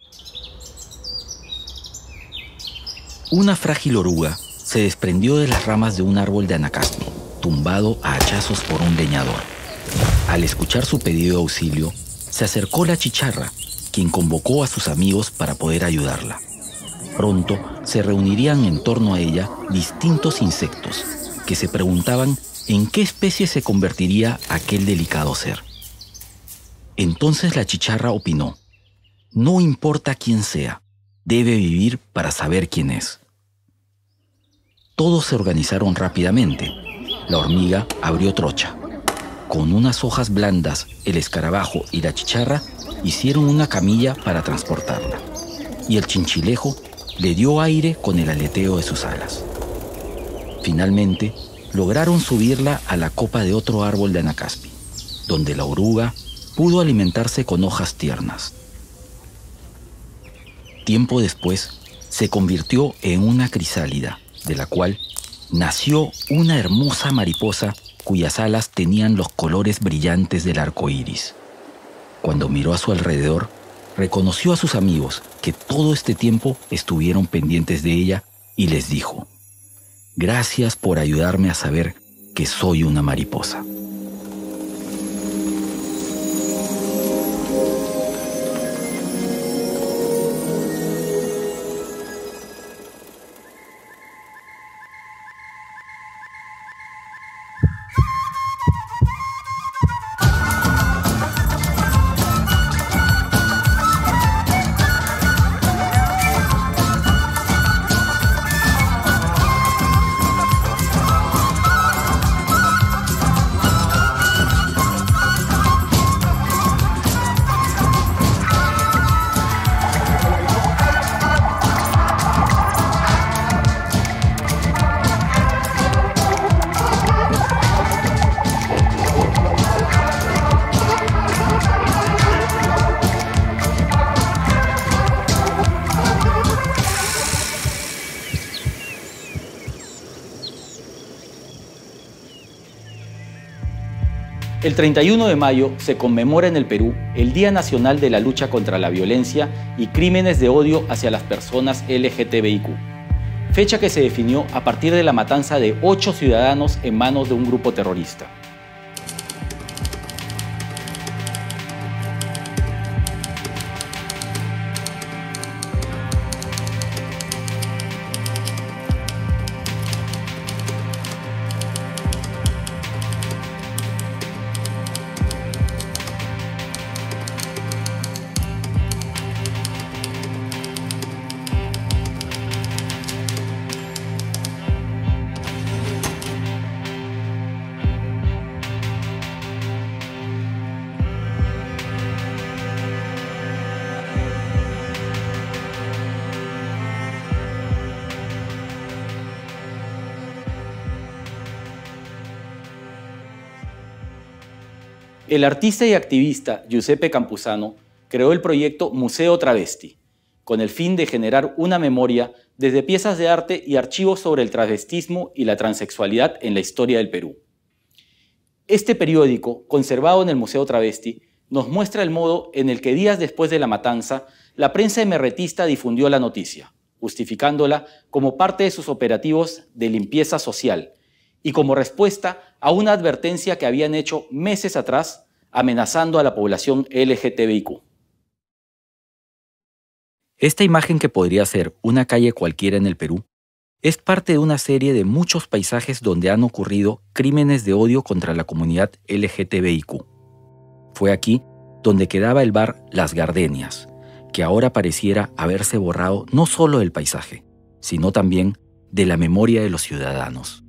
Una frágil oruga se desprendió de las ramas de un árbol de Anacaspi, tumbado a hachazos por un leñador. Al escuchar su pedido de auxilio, se acercó la chicharra, quien convocó a sus amigos para poder ayudarla. Pronto se reunirían en torno a ella distintos insectos, que se preguntaban en qué especie se convertiría aquel delicado ser. Entonces la chicharra opinó: no importa quién sea, debe vivir para saber quién es. Todos se organizaron rápidamente. La hormiga abrió trocha. Con unas hojas blandas, el escarabajo y la chicharra hicieron una camilla para transportarla. Y el chinchilejo le dio aire con el aleteo de sus alas. Finalmente, lograron subirla a la copa de otro árbol de Anacaspi, donde la oruga pudo alimentarse con hojas tiernas. Tiempo después, se convirtió en una crisálida, de la cual nació una hermosa mariposa cuyas alas tenían los colores brillantes del arco iris. Cuando miró a su alrededor, reconoció a sus amigos que todo este tiempo estuvieron pendientes de ella y les dijo: gracias por ayudarme a saber que soy una mariposa. El 31 de mayo se conmemora en el Perú el Día Nacional de la Lucha contra la Violencia y Crímenes de Odio hacia las personas LGTBIQ, fecha que se definió a partir de la matanza de 8 ciudadanos en manos de un grupo terrorista. El artista y activista Giuseppe Campuzano creó el proyecto Museo Travesti, con el fin de generar una memoria desde piezas de arte y archivos sobre el travestismo y la transexualidad en la historia del Perú. Este periódico, conservado en el Museo Travesti, nos muestra el modo en el que días después de la matanza, la prensa emerretista difundió la noticia, justificándola como parte de sus operativos de limpieza social y como respuesta a una advertencia que habían hecho meses atrás amenazando a la población LGTBIQ. Esta imagen, que podría ser una calle cualquiera en el Perú, es parte de una serie de muchos paisajes donde han ocurrido crímenes de odio contra la comunidad LGTBIQ. Fue aquí donde quedaba el bar Las Gardenias, que ahora pareciera haberse borrado no solo del paisaje, sino también de la memoria de los ciudadanos.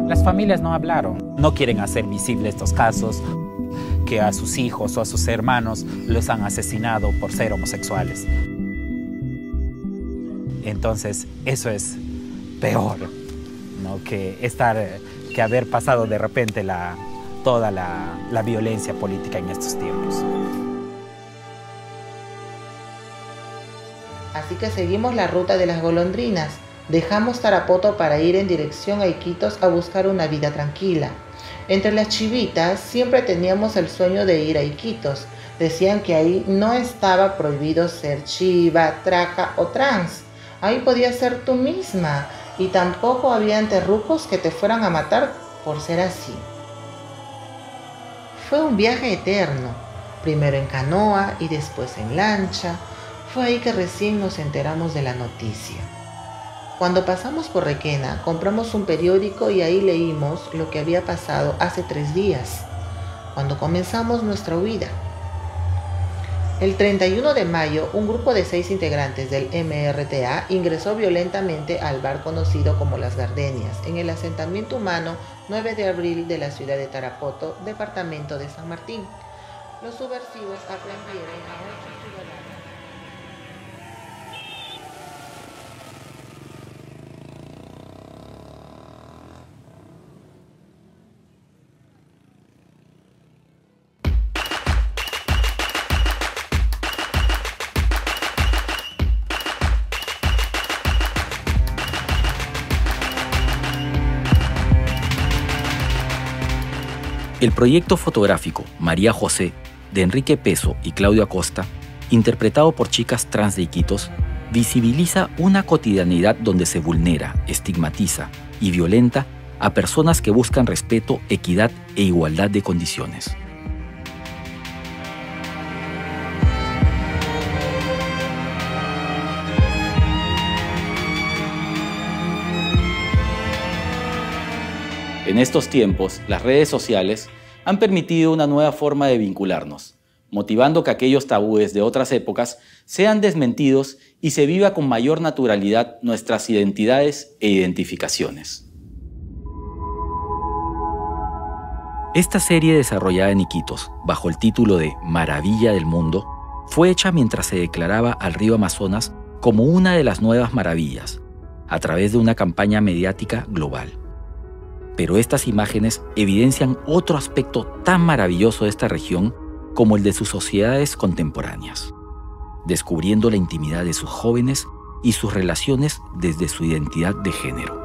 Las familias no hablaron, no quieren hacer visibles estos casos, que a sus hijos o a sus hermanos los han asesinado por ser homosexuales. Entonces, eso es peor, ¿no? que haber pasado de repente toda la violencia política en estos tiempos. Así que seguimos la ruta de las golondrinas. Dejamos Tarapoto para ir en dirección a Iquitos a buscar una vida tranquila. Entre las chivitas siempre teníamos el sueño de ir a Iquitos. Decían que ahí no estaba prohibido ser chiva, traca o trans. Ahí podías ser tú misma y tampoco había terrucos que te fueran a matar por ser así. Fue un viaje eterno, primero en canoa y después en lancha. Fue ahí que recién nos enteramos de la noticia. Cuando pasamos por Requena, compramos un periódico y ahí leímos lo que había pasado hace 3 días, cuando comenzamos nuestra huida. El 31 de mayo, un grupo de 6 integrantes del MRTA ingresó violentamente al bar conocido como Las Gardenias, en el asentamiento humano 9 de abril de la ciudad de Tarapoto, departamento de San Martín. Los subversivos aprendieron a 8 ciudadanos. El proyecto fotográfico María José, de Enrique Peso y Claudio Acosta, interpretado por chicas trans de Iquitos, visibiliza una cotidianidad donde se vulnera, estigmatiza y violenta a personas que buscan respeto, equidad e igualdad de condiciones. En estos tiempos, las redes sociales han permitido una nueva forma de vincularnos, motivando que aquellos tabúes de otras épocas sean desmentidos y se viva con mayor naturalidad nuestras identidades e identificaciones. Esta serie, desarrollada en Iquitos bajo el título de Maravilla del Mundo, fue hecha mientras se declaraba al río Amazonas como una de las nuevas maravillas, a través de una campaña mediática global. Pero estas imágenes evidencian otro aspecto tan maravilloso de esta región como el de sus sociedades contemporáneas, descubriendo la intimidad de sus jóvenes y sus relaciones desde su identidad de género.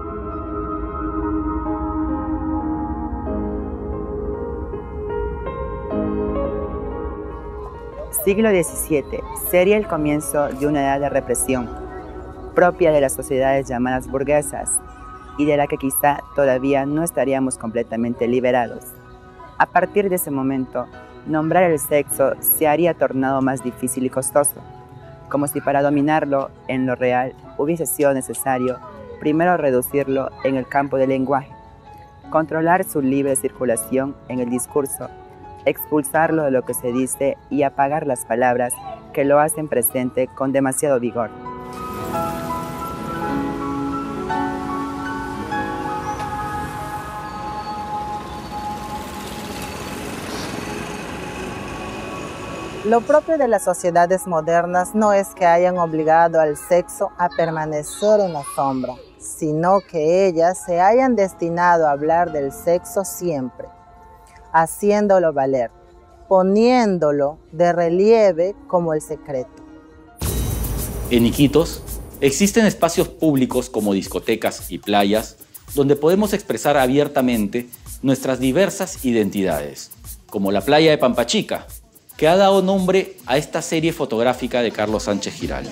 Siglo XVII sería el comienzo de una edad de represión, propia de las sociedades llamadas burguesas, y de la que quizá todavía no estaríamos completamente liberados. A partir de ese momento, nombrar el sexo se haría tornado más difícil y costoso, como si para dominarlo en lo real hubiese sido necesario primero reducirlo en el campo del lenguaje, controlar su libre circulación en el discurso, expulsarlo de lo que se dice y apagar las palabras que lo hacen presente con demasiado vigor. Lo propio de las sociedades modernas no es que hayan obligado al sexo a permanecer en la sombra, sino que ellas se hayan destinado a hablar del sexo siempre, haciéndolo valer, poniéndolo de relieve como el secreto. En Iquitos existen espacios públicos como discotecas y playas donde podemos expresar abiertamente nuestras diversas identidades, como la playa de Pampachica, que ha dado nombre a esta serie fotográfica de Carlos Sánchez Giraldo.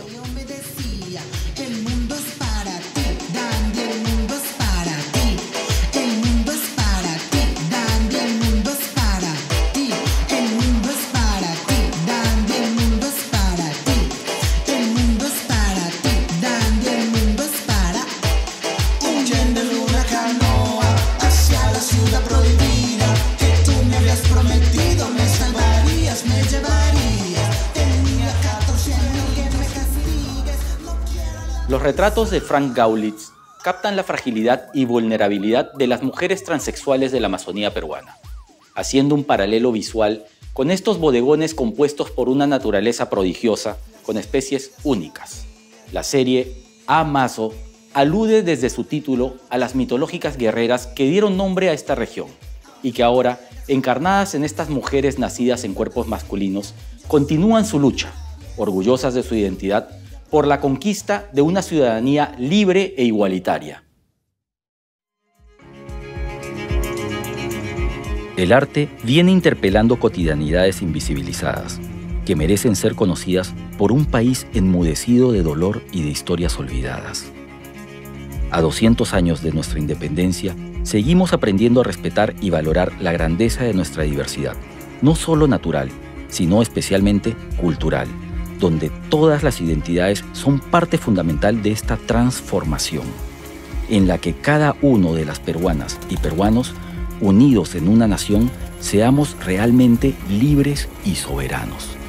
Los retratos de Frank Gaulitz captan la fragilidad y vulnerabilidad de las mujeres transexuales de la Amazonía peruana, haciendo un paralelo visual con estos bodegones compuestos por una naturaleza prodigiosa con especies únicas. La serie Amazo alude desde su título a las mitológicas guerreras que dieron nombre a esta región y que ahora, encarnadas en estas mujeres nacidas en cuerpos masculinos, continúan su lucha, orgullosas de su identidad, por la conquista de una ciudadanía libre e igualitaria. El arte viene interpelando cotidianidades invisibilizadas, que merecen ser conocidas por un país enmudecido de dolor y de historias olvidadas. A 200 años de nuestra independencia, seguimos aprendiendo a respetar y valorar la grandeza de nuestra diversidad, no solo natural, sino especialmente cultural, donde todas las identidades son parte fundamental de esta transformación, en la que cada uno de las peruanas y peruanos, unidos en una nación, seamos realmente libres y soberanos.